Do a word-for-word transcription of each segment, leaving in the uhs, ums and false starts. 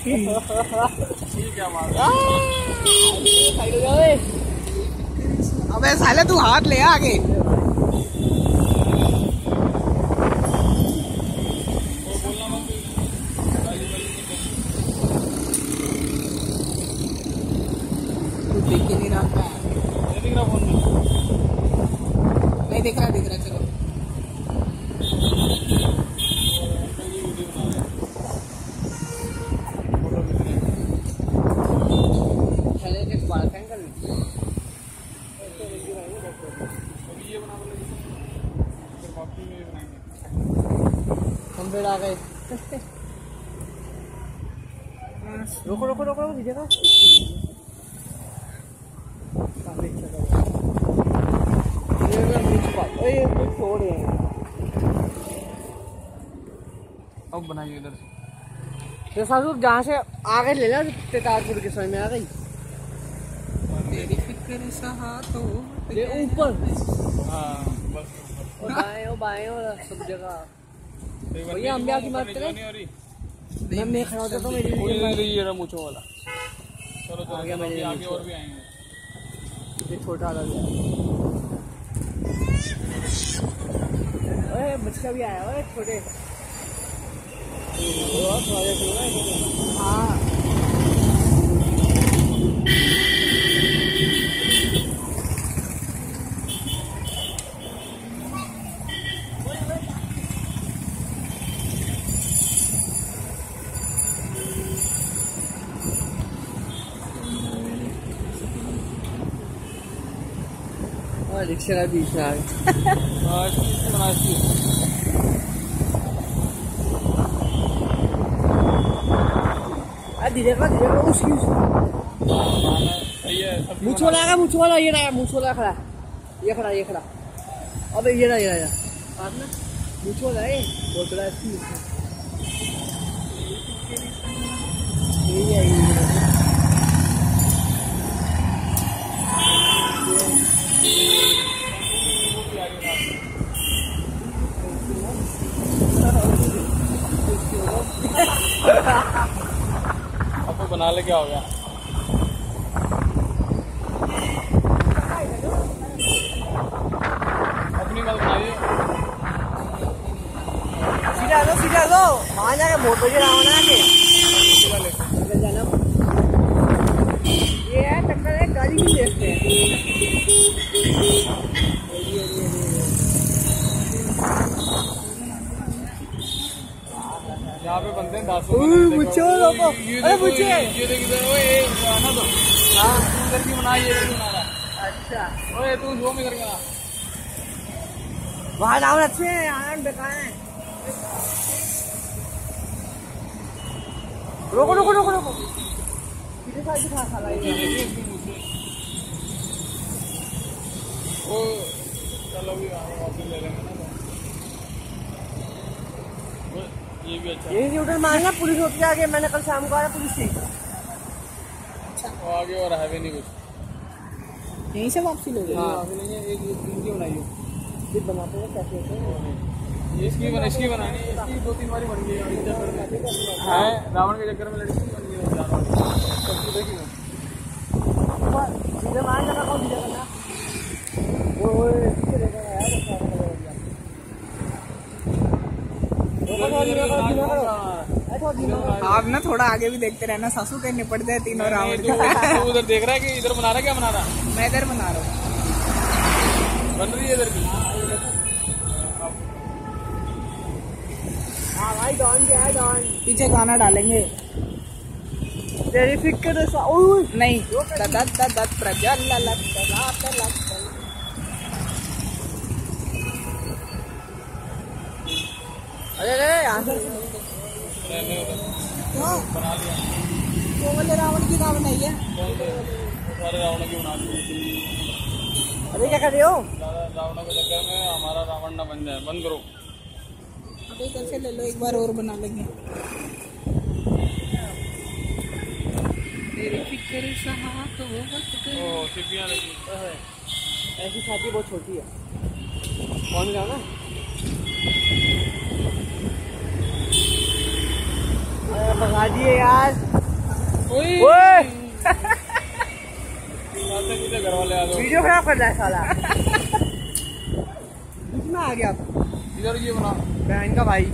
क्या मार अबे साले तू हाथ ले आगे। देख के नहीं रहा दिख रहा फोन में नहीं दिख रहा दिख रहा चलो चले के बाल फैंक कर ये बना फिर वापसी में बनाएंगे हम फिर आ गए। रोको रोको रोको रोको जगह अब बनाइए इधर से सासू जहाँ से आगे ले लो ताजपुर के समय में आ गई तेरी फिक्र तो ऊपर हाँ बस बाएं ओ बाएं और सब जगह भैया हम भी आपकी बात करें मैं खड़ा होता तो मेरी ये रहा मूंछों वाला। चलो चलो आगे आगे, आगे और भी आएंगे। ये छोटा वाला भी ओए बच्चा भी आया ओए छोटे हाँ रिक्शा का बीच में आ गया। धीरे का धीरे का उसकी मुझ वाला आएगा मुझ वाला ये रहा मुझ वाला खड़ा ये खड़ा ये खड़ा अबे ये रहा ये रहा बात ना मुझ वाला है बहुत बड़ा इसकी यही है आपको बना ले क्या हो गया अपनी बात बनाइए सीधा लो सीधा लो वहाँ जाके बहुत बजे रावण आके जाना ये है टक्कर है गाड़ी भी देखते हैं यहाँ पे बनते हैं दासो मुझे लोगों अरे मुझे ये देख इधर ओए आना तो हाँ इधर की बना ये इधर की बना अच्छा ओए तू जो में करके ना वहाँ रावण अच्छे हैं आनंद बेकार हैं रोको रोको रोको रोको कितने साल की खास खाला ये वो चलो भी वापस ले लेंगे ना ये भी अच्छा ये न्यूटन मारना पुलिस होती आगे मैंने कल शाम को आया पुलिस थी अच्छा वो आगे और है भी नहीं कुछ यहीं से वापसी ले हाँ एक इनकी बनाइए फिर बनाते हैं कैसे होते हैं इसकी बना इसकी बनानी इसकी दो तीन बारी बन गई है रावण के चक्कर में लड़की बन गई देखिए सीधे मार जाना कौन सीधा करना वो आप ना थोड़ा आगे भी देखते रहना सासू के निपट जाए तीनों रावण तू उधर देख रहा है कि इधर बना रहा है क्या बना रहा मैं इधर बना रहा हूँ बन रही है इधर की हाँ भाई डॉन क्या है डॉन पीछे गाना डालेंगे तेरी फिक्र नहीं दत दत प्रज्वल अरे अरे यहाँ से बना लिया वो वाले रावण की रावण नहीं है सारे रावण की बना दी अरे क्या कर रहे हो रावण के चक्कर में हमारा रावण ना बन जाए बंद करो अबे इधर से ले लो एक बार और बना लेंगे तेरी फिक्र तो सिपियाँ लगी ऐसी छाती बहुत छोटी है कौन जाओ ना भगा दिए यार। ओए ओए घर वाले आ गए। वीडियो खराब कर रहा है साला। कितना आ गया इधर ये बना बहन का भाई।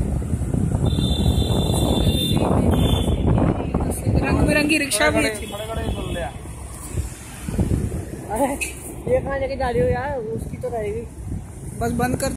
रंग बिरंगी रिक्शा भी अच्छी। खड़े खड़े सुन लिया। अरे ये कहाँ लेके जा रही हो यार, उसकी तो रहेगी। बस बंद कर।